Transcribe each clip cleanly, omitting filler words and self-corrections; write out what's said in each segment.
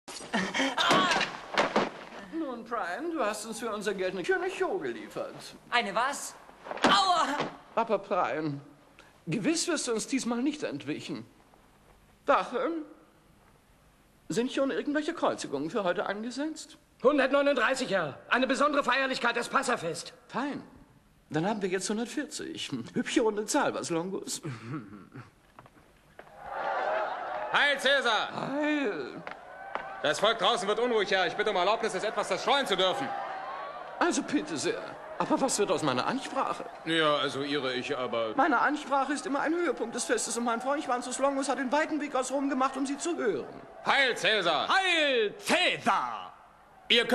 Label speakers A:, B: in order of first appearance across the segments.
A: Nun, Brian, du hast uns für unser Geld eine schöne Show geliefert.
B: Eine was? Aua!
A: Aber Brian, gewiss wirst du uns diesmal nicht entwichen. Wache, sind schon irgendwelche Kreuzigungen für heute angesetzt?
C: 139, Herr. Eine besondere Feierlichkeit, das Passafest.
A: Fein. Dann haben wir jetzt 140. Hübsche runde Zahl, was, Longus?
D: Heil, Cäsar!
A: Heil.
D: Das Volk draußen wird unruhig, Herr. Ich bitte um Erlaubnis, es etwas zerstreuen zu dürfen.
A: Also bitte sehr. Aber was wird aus meiner Ansprache?
D: Ja, also irre ich, aber...
A: Meine Ansprache ist immer ein Höhepunkt des Festes und mein Freund Schwanzus Longus hat den weiten Weg aus Rom gemacht, um sie zu hören.
D: Heil, Cäsar!
B: Heil, Cäsar!
D: Ihr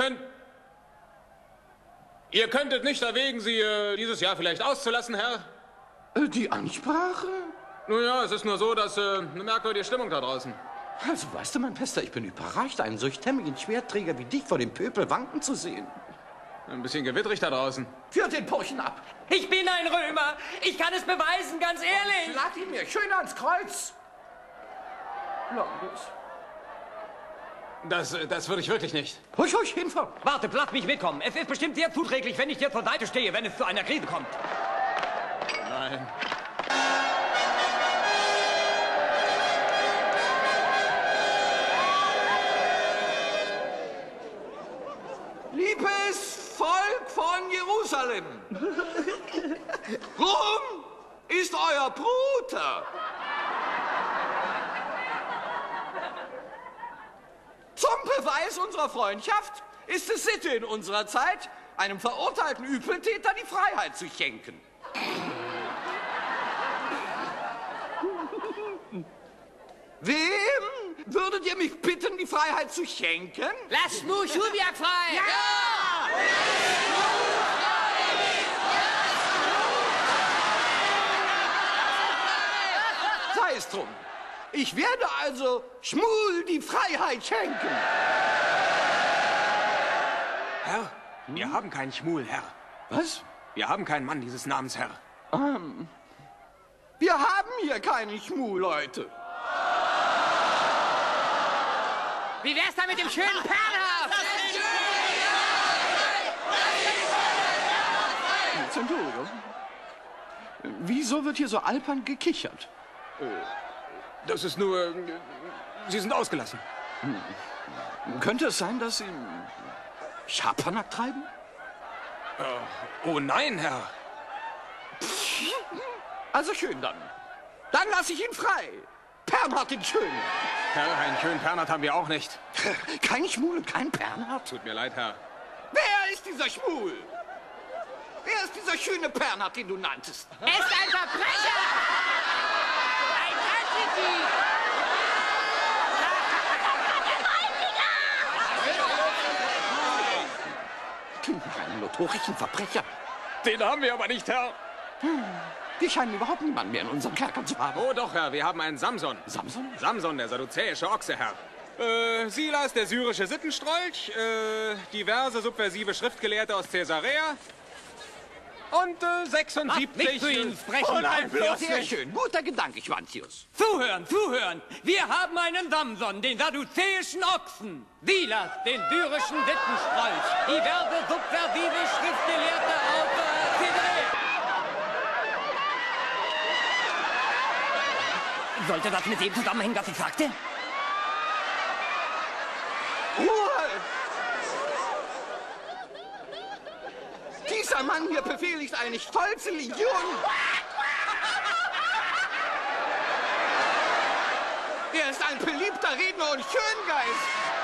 D: könntet nicht erwägen, sie dieses Jahr vielleicht auszulassen, Herr?
A: Die Ansprache?
D: Nun ja, es ist nur so, dass eine merkwürdige Stimmung da draußen.
A: Also, weißt du, mein Bester, ich bin überrascht, einen solch stämmigen Schwertträger wie dich vor dem Pöbel wanken zu sehen.
D: Ein bisschen gewittrig da draußen.
A: Führt den Burschen ab!
B: Ich bin ein Römer. Ich kann es beweisen, ganz ehrlich.
A: Schlag ihn mir schön ans Kreuz! Longus.
D: Das würde ich wirklich nicht.
A: Husch, husch, hinfort!
B: Warte, lass mich mitkommen. Es ist bestimmt sehr zuträglich, wenn ich dir zur Seite stehe, wenn es zu einer Krise kommt.
D: Nein.
E: Liebes Volk von Jerusalem, Rom ist euer Bruder. Zum Beweis unserer Freundschaft ist es Sitte in unserer Zeit, einem verurteilten Übeltäter die Freiheit zu schenken. Wem würdet ihr mich bitten, die Freiheit zu schenken?
B: Lass Schulberg frei!
E: Ja! Sei es drum. Ich werde also Schmuel die Freiheit schenken.
F: Herr, wir haben keinen Schmuel, Herr.
A: Was?
F: Wir haben keinen Mann dieses Namens, Herr.
E: Wir haben hier keinen Schmuel, Leute.
B: Wie wär's da mit dem schönen Perlhaft?
A: Centurion, wieso wird hier so alpern gekichert?
F: Das ist nur... Sie sind ausgelassen.
A: Könnte es sein, dass Sie Schabernack treiben?
F: Oh nein, Herr.
E: Also schön dann. Dann lasse ich ihn frei. Bernhard den Schönen.
D: Herr, einen schönen Pernat haben wir auch nicht.
A: Kein Schmuel und kein Bernhard?
D: Tut mir leid, Herr.
E: Wer ist dieser Schmuel? Wer ist dieser schöne Bernhard, den du nanntest?
B: Er ist ein Verbrecher! Ein Antidieb!
A: Klingt nach einem notorischen Verbrecher.
D: Den haben wir aber nicht, Herr.
A: Wir scheinen überhaupt niemanden mehr in unserem Kerker zu haben.
D: Oh doch, Herr, wir haben einen Samson.
A: Samson?
D: Samson, der sadduzäische Ochse, Herr. Silas, der syrische Sittenstrolch, diverse subversive Schriftgelehrte aus Caesarea und 76...
B: Nicht zu Ihnen sprechen.
D: Oh nein, bloß
E: Sehr
D: nicht.
E: schön. Guter Gedanke, Schwanzius.
B: Zuhören, zuhören! Wir haben einen Samson, den sadduzäischen Ochsen, Silas, den syrischen Sittenstrolch, diverse subversive Schriftgelehrte aus Caesarea. Sollte das mit dem zusammenhängen, was ich sagte?
E: Ruhe! Dieser Mann hier befehligt eine stolze Legion. Er ist ein beliebter Redner und Schöngeist.